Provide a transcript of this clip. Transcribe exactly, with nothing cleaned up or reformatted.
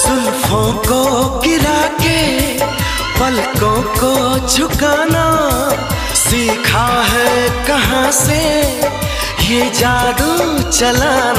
जुल्फों को गिरा के पलकों को झुकाना सीखा है कहाँ से ये जादू चलाना।